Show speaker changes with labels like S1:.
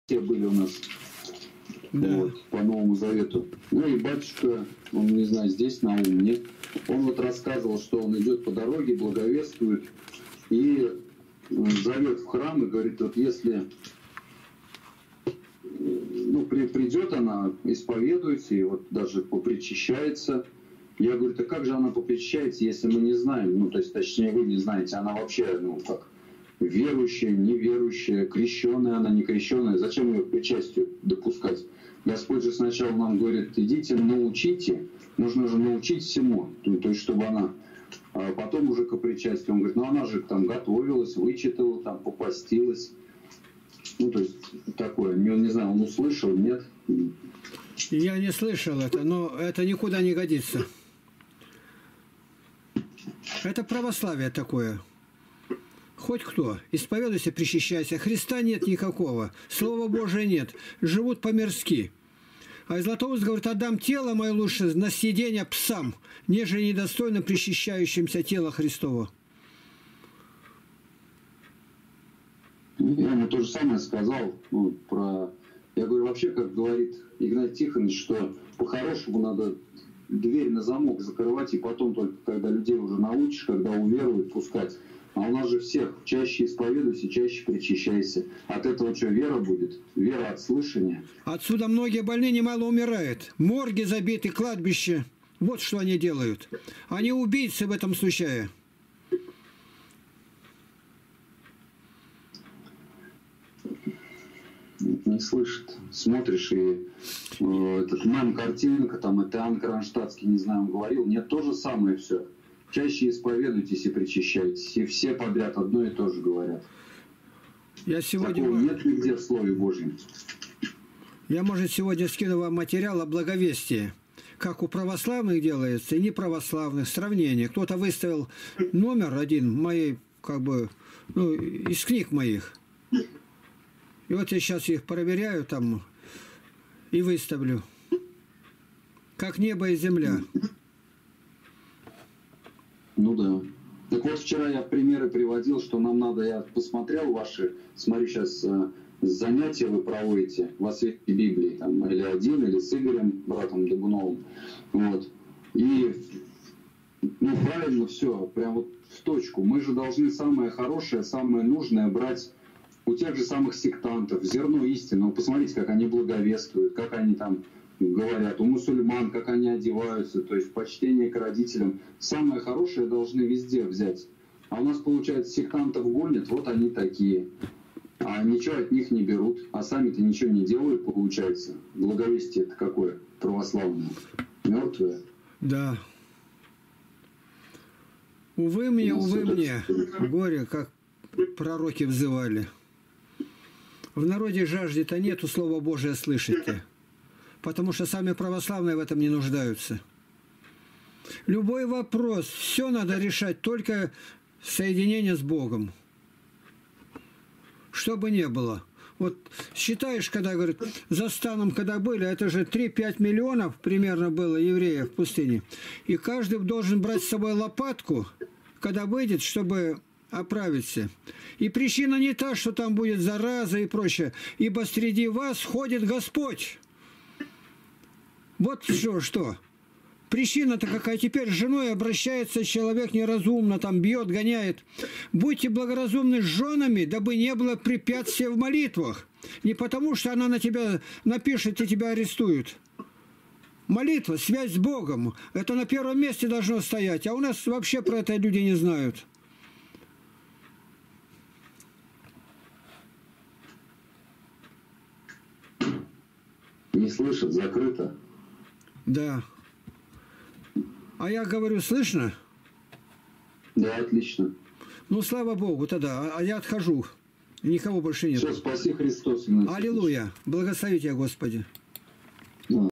S1: были у нас,
S2: Да.
S1: вот, по Новому Завету. Ну и батюшка, он, не знаю, здесь, на ум, нет. Он вот рассказывал, что он идет по дороге, благовествует и зовет в храм и говорит, вот если придет она, исповедуется и вот даже попричащается. Я говорю, да как же она попричащается, если мы не знаем, ну, то есть, точнее, вы не знаете, она вообще, ну, как, верующая, неверующая, крещенная она, не крещенная, зачем ее к причастию допускать? Господь же сначала нам говорит, идите, научите, нужно же научить всему, то есть, чтобы она, а потом уже к причастию. Он говорит, ну, она же там готовилась, вычитала, там, попостилась. Ну, то есть, такое, не знаю, он услышал, нет?
S2: Я не слышал это, но это никуда не годится. Это православие такое. Хоть кто, исповедуйся, причащайся. Христа нет никакого, Слова Божия нет. Живут по-мирски. А Златоуст говорит, отдам тело мое лучше на съедение псам, нежели недостойно причащающимся тело Христова.
S1: Я ему то же самое сказал, ну, я говорю, вообще, как говорит Игнатий Тихонович, что по-хорошему надо дверь на замок закрывать, и потом только, когда людей уже научишь, когда уверуют, пускать. А у нас же всех чаще исповедуйся, чаще причащайся. От этого что, вера будет? Вера от слышания.
S2: Отсюда многие больные немало умирают. Морги забиты, кладбище. Вот что они делают. Они убийцы в этом случае.
S1: Не слышит. Смотришь, и этот мем картинка, там, это Иоанн Кронштадтский, не знаю, он говорил, нет, то же самое все. Чаще исповедуйтесь и причащайтесь. И все подряд одно и то же говорят.
S2: Я сегодня...
S1: Такого нет нигде в Слове Божьем.
S2: Я, может, сегодня скину вам материал о благовестии. Как у православных делается и неправославных. Сравнение. Кто-то выставил номер один моей, как бы, ну, из книг моих. И вот я сейчас их проверяю там и выставлю. Как небо и земля.
S1: Ну да. Так вот, вчера я примеры приводил, что нам надо, я посмотрел ваши, смотрю, сейчас занятия вы проводите во свете Библии, там, или один, или с Игорем, братом Догуновым. Вот. И, ну, правильно все, прям вот в точку. Мы же должны самое хорошее, самое нужное брать у тех же самых сектантов, зерно истины. Ну, посмотрите, как они благовествуют, как они там говорят, у мусульман, как они одеваются, то есть почтение к родителям. Самое хорошее должны везде взять. А у нас, получается, сектантов гонят, вот они такие. А ничего от них не берут, а сами-то ничего не делают, получается. Благовестие это какое? Православное. Мертвое.
S2: Да. Увы мне, горе, как пророки взывали. В народе жажды-то нету, Слова Божие слышите. Потому что сами православные в этом не нуждаются. Любой вопрос, все надо решать только соединение с Богом. Что бы ни было. Вот считаешь, когда, говорят, за станом, когда были, это же 3-5 миллионов примерно было евреев в пустыне. И каждый должен брать с собой лопатку, когда выйдет, чтобы оправиться. И причина не та, что там будет зараза и прочее. Ибо среди вас ходит Господь. Вот что. Причина-то какая. Теперь с женой обращается человек неразумно, там бьет, гоняет. Будьте благоразумны с женами, дабы не было препятствия в молитвах. Не потому, что она на тебя напишет и тебя арестуют. Молитва, связь с Богом, это на первом месте должно стоять. А у нас вообще про это люди не знают.
S1: Не слышат, закрыто.
S2: Да. А я говорю, слышно?
S1: Да, отлично.
S2: Ну, слава Богу, тогда. А я отхожу. Никого больше нет.
S1: Все, спаси Христос.
S2: Аллилуйя. Благослови тебя, Господи.